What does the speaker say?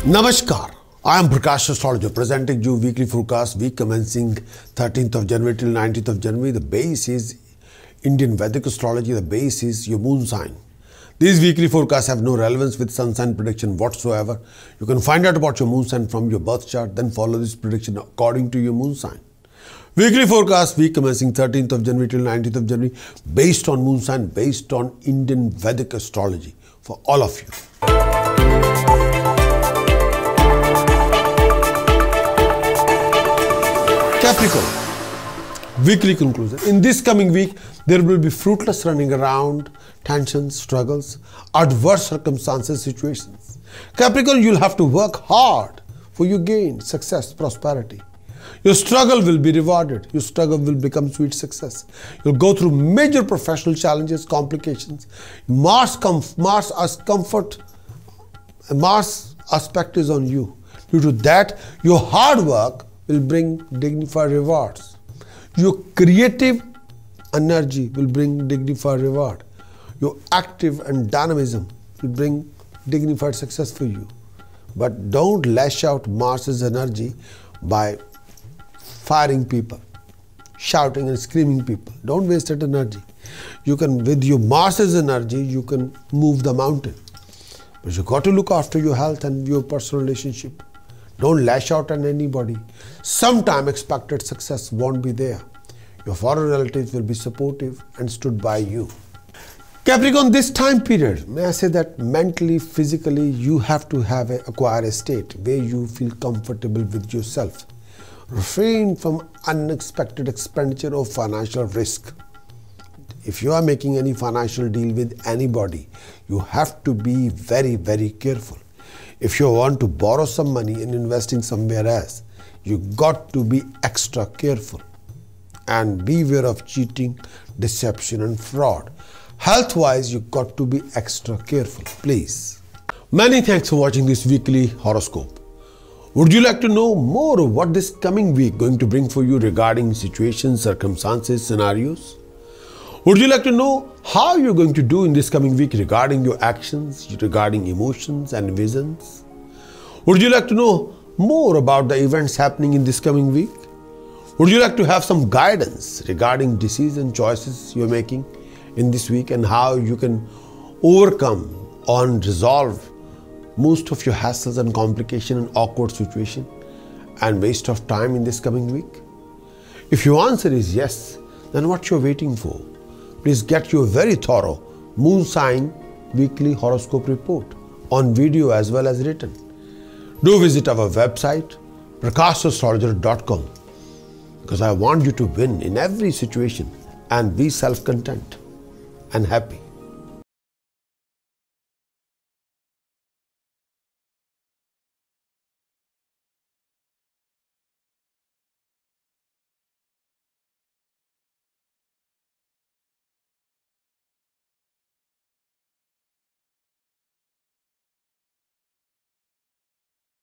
Namaskar, I am Prakash, Astrologer, presenting you weekly forecast, week commencing 13th of January till 19th of January. The base is Indian Vedic Astrology, the base is your moon sign. These weekly forecasts have no relevance with sun sign prediction whatsoever. You can find out about your moon sign from your birth chart, then follow this prediction according to your moon sign. Weekly forecast, week commencing 13th of January till 19th of January, based on moon sign, based on Indian Vedic Astrology for all of you. Capricorn, weekly conclusion. In this coming week, there will be fruitless running around, tensions, struggles, adverse circumstances, situations. Capricorn, you'll have to work hard for your gain, success, prosperity. Your struggle will be rewarded. Your struggle will become sweet success. You'll go through major professional challenges, complications. Mars aspect is on you. Due to that, your hard work will bring dignified rewards. Your creative energy will bring dignified reward. Your active and dynamism will bring dignified success for you. But don't lash out Mars's energy by firing people, shouting and screaming people. Don't waste that energy. You can, with your Mars's energy, you can move the mountain. But you got to look after your health and your personal relationship. Don't lash out on anybody. Sometime expected success won't be there. Your foreign relatives will be supportive and stood by you. Capricorn, this time period, may I say that mentally, physically, you have to acquire a state where you feel comfortable with yourself. Refrain from unexpected expenditure or financial risk. If you are making any financial deal with anybody, you have to be very, very careful. If you want to borrow some money and investing somewhere else, you got to be extra careful and beware of cheating, deception and fraud. Health-wise, you got to be extra careful, please. Many thanks for watching this weekly horoscope. Would you like to know more of what this coming week going to bring for you regarding situations, circumstances, scenarios? Would you like to know how you're going to do in this coming week regarding your actions, regarding emotions and visions? Would you like to know more about the events happening in this coming week? Would you like to have some guidance regarding decision choices you're making in this week and how you can overcome or resolve most of your hassles and complications and awkward situation and waste of time in this coming week? If your answer is yes, then what you're waiting for? Please get your very thorough moon sign weekly horoscope report on video as well as written. Do visit our website prakashastrologer.com because I want you to win in every situation and be self-content and happy.